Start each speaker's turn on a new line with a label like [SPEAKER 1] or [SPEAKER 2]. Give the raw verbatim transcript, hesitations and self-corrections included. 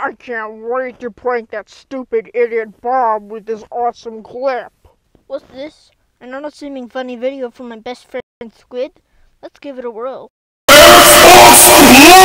[SPEAKER 1] I can't wait to prank that stupid idiot Bob with this awesome clip.
[SPEAKER 2] What's this? An unassuming funny video from my best friend Squid? Let's give it a whirl.